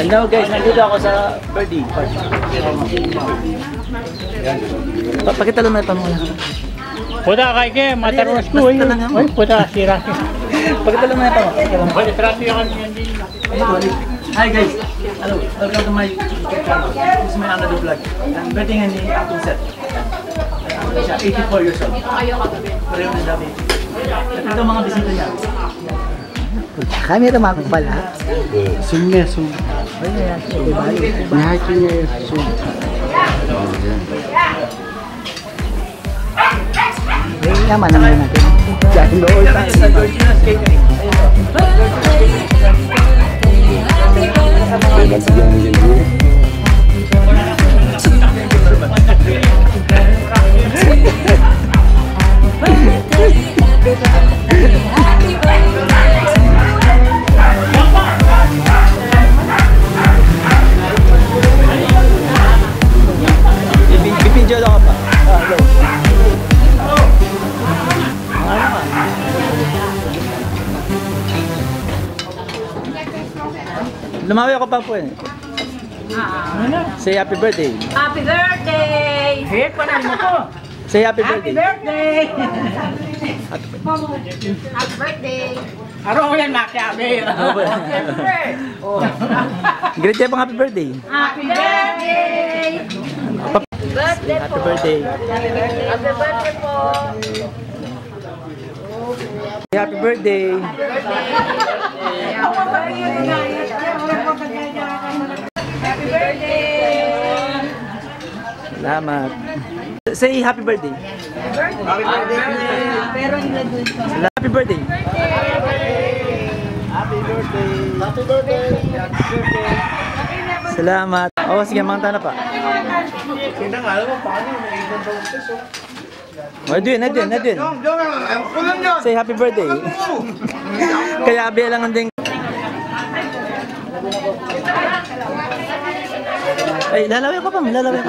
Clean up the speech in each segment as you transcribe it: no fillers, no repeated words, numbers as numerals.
Hello guys, nandito ako sa birthday party. Pakitalo na ito muna. Puta kay ke, mataros ko eh. Ay, puta, sira. Pakitalo na ito. Pwede traffic yan din. Hi guys, hello, welcome to my this is my another vlog. I'm birthday nga ni Apple Set. Siya 84 years old. Pareho na dami. Ito mga bisita niya. Kami ito makapala. Sumnya sum. Nahakinya sum. Yaman naman natin. Jangan doon tayo. Sa Georgina's Catering. Jangan dulu. Bipidyo lang ka pa. Lumawi ako pa po eh. Say happy birthday. Happy birthday! Hit pa na mo to. Say happy birthday. Birthday! Happy birthday! Aro yan makiabi. Great day pang happy birthday. Happy birthday! Birthday Happy po! birthday. Happy birthday po! Happy birthday. Happy birthday! Salamat. Say happy birthday. Happy birthday! Pero nila dun sa... Happy birthday. Happy birthday. Happy birthday. Salamat. Oh, sige, mangta na pa. Kita nga alam mo paano may ibang boses oh. Edwin. Say happy birthday. Kaya abelangan din. Ay, lalawin ko pa.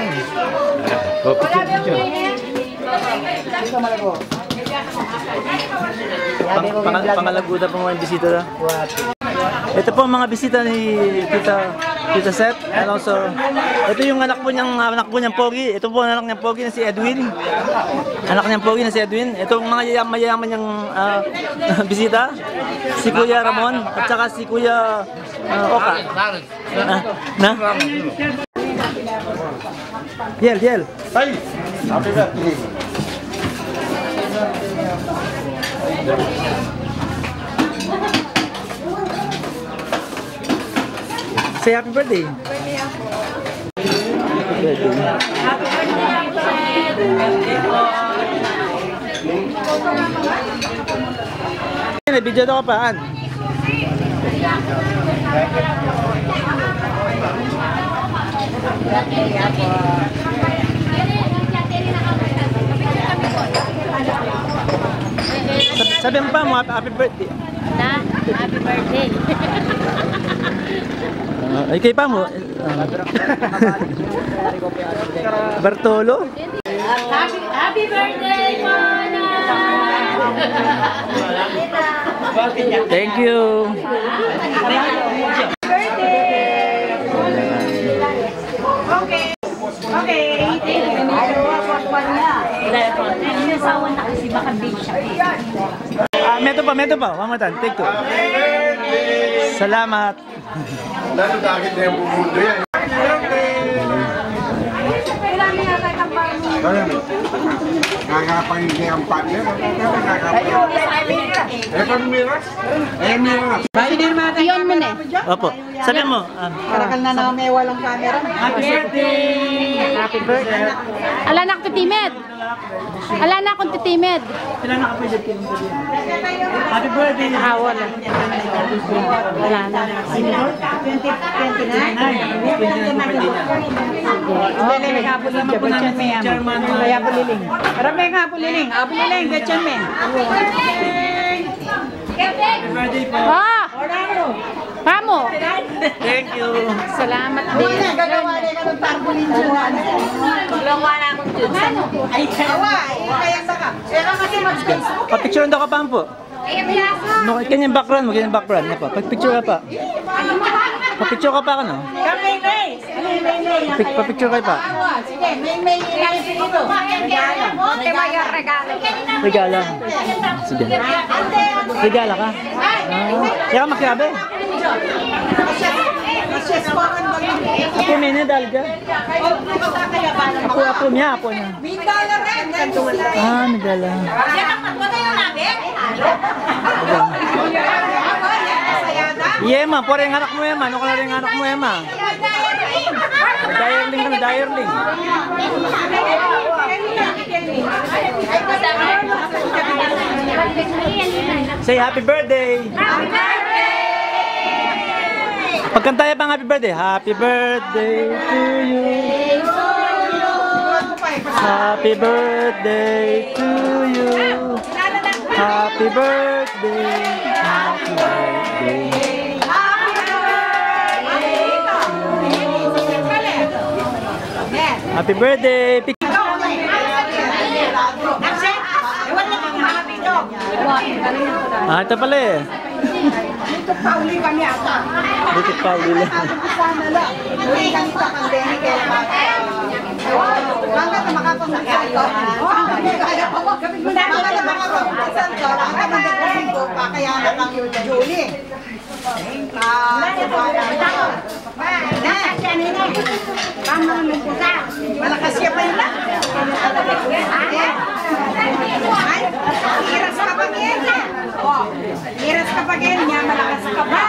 Pangalaguda pa mga bisita na. Ito po ang mga bisita ni Tita Seth. And also, ito yung anak po niyang Pogi. Ito po ang anak niyang Pogi na si Edwin. Ito ang mga mayayaman niyang bisita. Si Kuya Ramon at saka si Kuya Oka. Yel. Ay! Happy birthday. Say happy birthday. May video daw ka pa, An. Sabi mo pa mo, happy birthday. Na, happy birthday! Ay, kay pa mo. Bartolo. Happy birthday, Mana! Thank you. Meto pa. One more time. Take two. Salamat. Lalo dahil na yung bumundo yan. Ngagapangin niya ang partner. Miras. Iyon mo na. Opo. Sabi mo. Karakal na naman may walang camera. Happy birthday. Happy birthday. Ala na akong titimed. Sila nakapwede kayo mo din. Happy birthday. Wala na. 20. Kaya puliling. Maraming nga puliling. Puliling, gatyan me. Happy birthday po. Pamo. Thank you. Salamat din. Gagawa na ka ng tarbulin dyan. Gagawa na akong dyan. Ay, kaya saka. Kaya kasi mag-Facebook. Pa-picture daw ka pa po. No, kanyang background. Yan pa. Pag-picture ka pa. Papicture ka pa ka, no? May. Papicture kayo pa. Sige, may ilang dito. Regala. Sige. Regala ka. Kaya ka makiabe. Apo mene dal ka. Apo niya. Ah, nagala. Yema, pore yung anak mo Yema. Ano ka na rin anak mo Yema? Diarling ka na, diarling. Say happy birthday! Happy birthday! Pagkantaya pang happy birthday. Happy birthday to you. Happy birthday to you. Happy birthday. Happy birthday. Happy birthday. Ah, ito pala eh. Dito Pauli kami ata. Dito Pauli lang. Sana lang. Hindi kami sa pandemic kaya hanggang na makapagpunta ko. Kaya pa mo. Hanggang na makapagpunta ko. Hanggang na magkakasing pa kaya nakang Julie. Malakas siya pa yun. Iras ka pa ngayon. Iras ka pa ngayon niya. Malakas ka pa.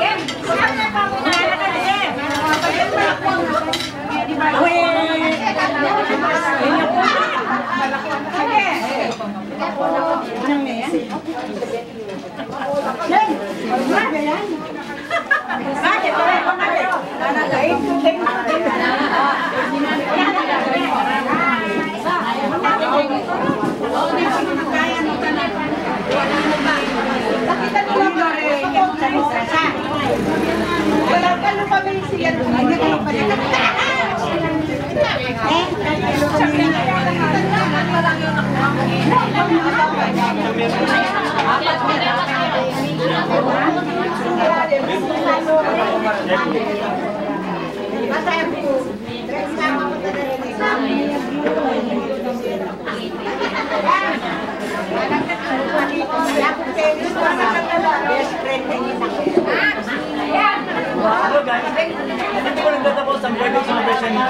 Hello guys, hindi ko nagtatapos ang birthday celebration ni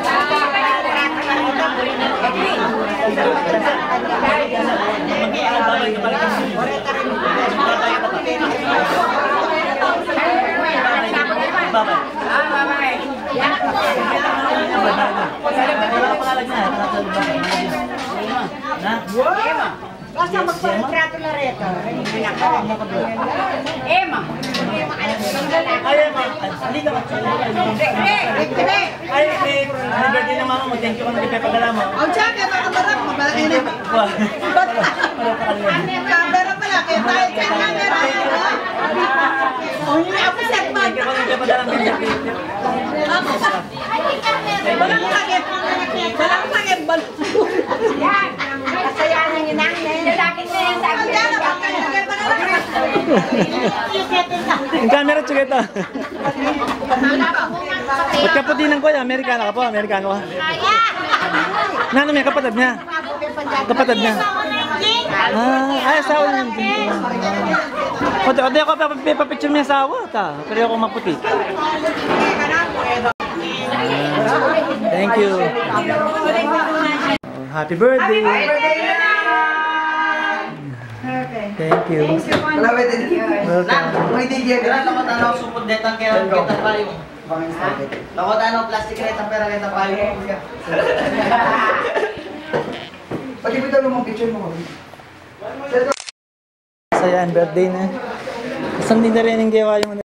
Basta magpalitrato na rito. Emma. Ay, Emma. Hindi ka ay, birthday na mama mo. Thank you ka na kay Padala mo. O, tiyan, kaya makabarap. Mabalaki na. Camera pala. Kaya tayo sa camera. O, hindi ako segment. Thank you ka na kay Padala mo. Walang sakit. Walang sakit. Yan. Kasayanan yun ang lalaki na yan sa akin. Ang camera tsaka ito. Ba't ka puti ng kuya? Amerikano ka po? Amerikano ka? Nano may kapatid niya? Kapatid niya? Ay, asawa niya. Ote ako papapicture niya asawa. Pero ako maputi. Thank you. Happy birthday. Thank you. Welcome. Takot ano, supod detang kaya kita payo. Takot ano, plastic retang pera kita payo. Pati mo daw lumang picture mo. Saya birthday na. Isang din na rin yung gawa yung